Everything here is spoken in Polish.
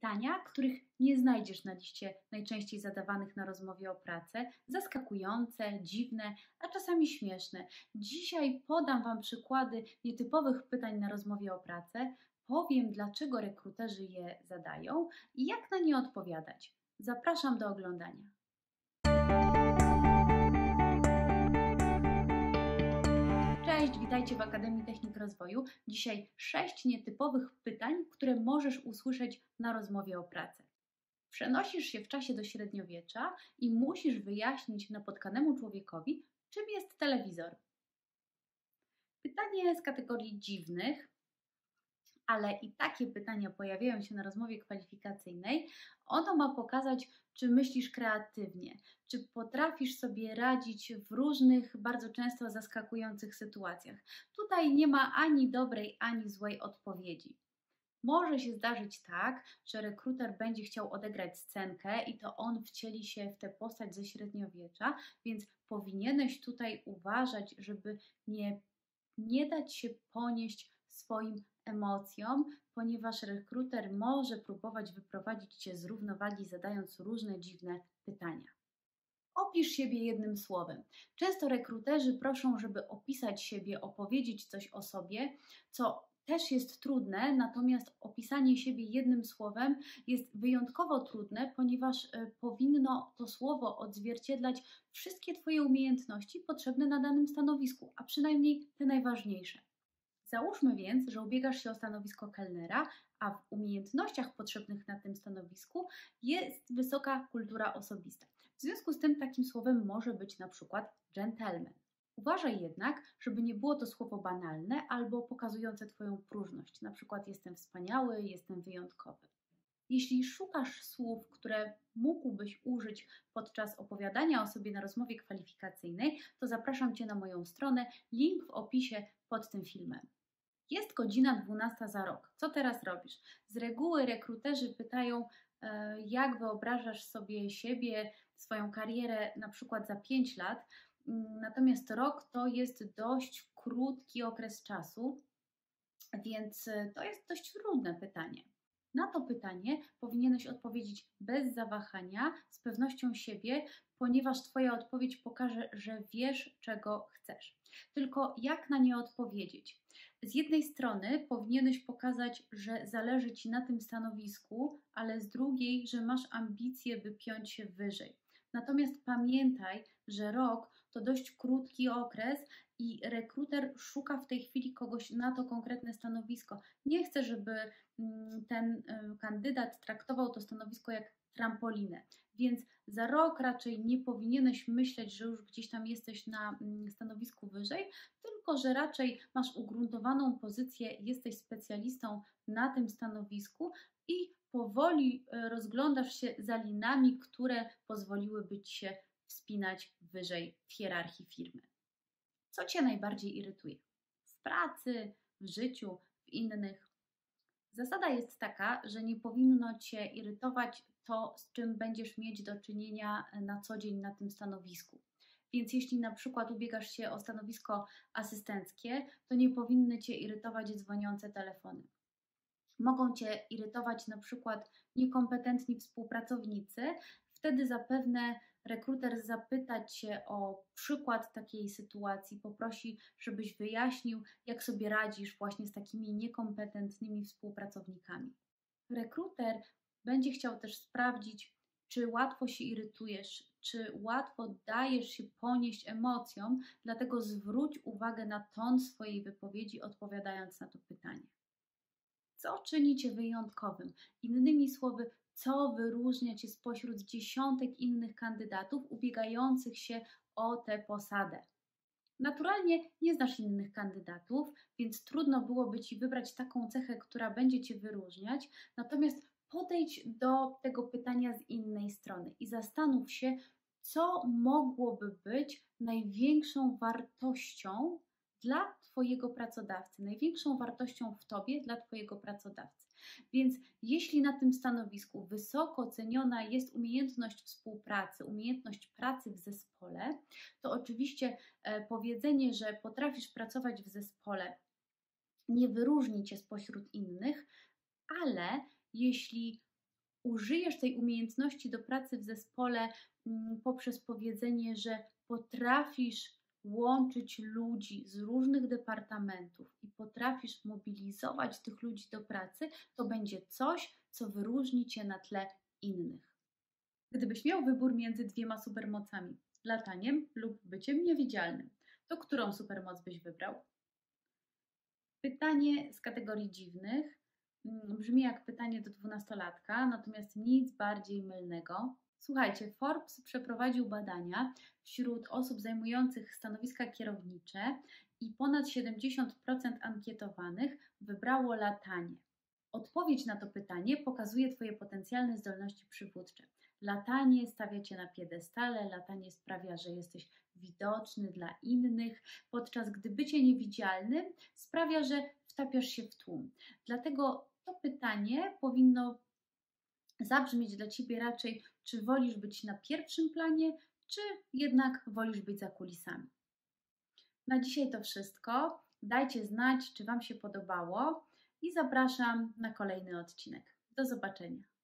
pytania, których nie znajdziesz na liście najczęściej zadawanych na rozmowie o pracę, zaskakujące, dziwne, a czasami śmieszne. Dzisiaj podam Wam przykłady nietypowych pytań na rozmowie o pracę, powiem, dlaczego rekruterzy je zadają i jak na nie odpowiadać. Zapraszam do oglądania. Cześć, witajcie w Akademii Technik Rozwoju. Dzisiaj 6 nietypowych pytań, które możesz usłyszeć na rozmowie o pracę. Przenosisz się w czasie do średniowiecza i musisz wyjaśnić napotkanemu człowiekowi, czym jest telewizor. Pytanie z kategorii dziwnych, ale i takie pytania pojawiają się na rozmowie kwalifikacyjnej. Ono ma pokazać, czy myślisz kreatywnie, czy potrafisz sobie radzić w różnych, bardzo często zaskakujących sytuacjach. Tutaj nie ma ani dobrej, ani złej odpowiedzi. Może się zdarzyć tak, że rekruter będzie chciał odegrać scenkę i to on wcieli się w tę postać ze średniowiecza, więc powinieneś tutaj uważać, żeby nie dać się ponieść swoim emocjom, ponieważ rekruter może próbować wyprowadzić Cię z równowagi, zadając różne dziwne pytania. Opisz siebie jednym słowem. Często rekruterzy proszą, żeby opisać siebie, opowiedzieć coś o sobie, co też jest trudne, natomiast opisanie siebie jednym słowem jest wyjątkowo trudne, ponieważ powinno to słowo odzwierciedlać wszystkie Twoje umiejętności potrzebne na danym stanowisku, a przynajmniej te najważniejsze. Załóżmy więc, że ubiegasz się o stanowisko kelnera, a w umiejętnościach potrzebnych na tym stanowisku jest wysoka kultura osobista. W związku z tym takim słowem może być na przykład gentleman. Uważaj jednak, żeby nie było to słowo banalne albo pokazujące Twoją próżność, na przykład jestem wspaniały, jestem wyjątkowy. Jeśli szukasz słów, które mógłbyś użyć podczas opowiadania o sobie na rozmowie kwalifikacyjnej, to zapraszam Cię na moją stronę, link w opisie pod tym filmem. Jest godzina 12 za rok. Co teraz robisz? Z reguły rekruterzy pytają, jak wyobrażasz sobie siebie, swoją karierę na przykład za 5 lat, natomiast rok to jest dość krótki okres czasu, więc to jest dość trudne pytanie. Na to pytanie powinieneś odpowiedzieć bez zawahania, z pewnością siebie, ponieważ Twoja odpowiedź pokaże, że wiesz, czego chcesz. Tylko jak na nie odpowiedzieć? Z jednej strony powinieneś pokazać, że zależy Ci na tym stanowisku, ale z drugiej, że masz ambicje, by piąć się wyżej. Natomiast pamiętaj, że rok to dość krótki okres i rekruter szuka w tej chwili kogoś na to konkretne stanowisko. Nie chce, żeby ten kandydat traktował to stanowisko jak trampolinę, więc za rok raczej nie powinieneś myśleć, że już gdzieś tam jesteś na stanowisku wyżej, tylko że raczej masz ugruntowaną pozycję, jesteś specjalistą na tym stanowisku i powoli rozglądasz się za linami, które pozwoliłyby Ci się wspinać wyżej w hierarchii firmy. Co Cię najbardziej irytuje? W pracy, w życiu, w innych? Zasada jest taka, że nie powinno Cię irytować to, z czym będziesz mieć do czynienia na co dzień na tym stanowisku. Więc jeśli na przykład ubiegasz się o stanowisko asystenckie, to nie powinny Cię irytować dzwoniące telefony. Mogą Cię irytować na przykład niekompetentni współpracownicy, wtedy zapewne rekruter zapyta Cię o przykład takiej sytuacji, poprosi, żebyś wyjaśnił, jak sobie radzisz właśnie z takimi niekompetentnymi współpracownikami. Rekruter będzie chciał też sprawdzić, czy łatwo się irytujesz, czy łatwo dajesz się ponieść emocjom, dlatego zwróć uwagę na ton swojej wypowiedzi, odpowiadając na to pytanie. Co czyni Cię wyjątkowym? Innymi słowy, co wyróżnia Cię spośród dziesiątek innych kandydatów ubiegających się o tę posadę? Naturalnie nie znasz innych kandydatów, więc trudno byłoby Ci wybrać taką cechę, która będzie Cię wyróżniać, natomiast podejdź do tego pytania z innej strony i zastanów się, co mogłoby być największą wartością dla Twojego pracodawcy, największą wartością w Tobie dla Twojego pracodawcy. Więc jeśli na tym stanowisku wysoko ceniona jest umiejętność współpracy, umiejętność pracy w zespole, to oczywiście powiedzenie, że potrafisz pracować w zespole, nie wyróżni Cię spośród innych, ale jeśli użyjesz tej umiejętności do pracy w zespole poprzez powiedzenie, że potrafisz łączyć ludzi z różnych departamentów i potrafisz mobilizować tych ludzi do pracy, to będzie coś, co wyróżni Cię na tle innych. Gdybyś miał wybór między dwiema supermocami, lataniem lub byciem niewidzialnym, to którą supermoc byś wybrał? Pytanie z kategorii dziwnych brzmi jak pytanie do 12-latka, natomiast nic bardziej mylnego. Słuchajcie, Forbes przeprowadził badania wśród osób zajmujących stanowiska kierownicze i ponad 70% ankietowanych wybrało latanie. Odpowiedź na to pytanie pokazuje Twoje potencjalne zdolności przywódcze. Latanie stawia Cię na piedestale, latanie sprawia, że jesteś widoczny dla innych, podczas gdy bycie niewidzialnym sprawia, że wtapiasz się w tłum. Dlatego to pytanie powinno zabrzmieć dla Ciebie raczej, czy wolisz być na pierwszym planie, czy jednak wolisz być za kulisami. Na dzisiaj to wszystko. Dajcie znać, czy Wam się podobało i zapraszam na kolejny odcinek. Do zobaczenia.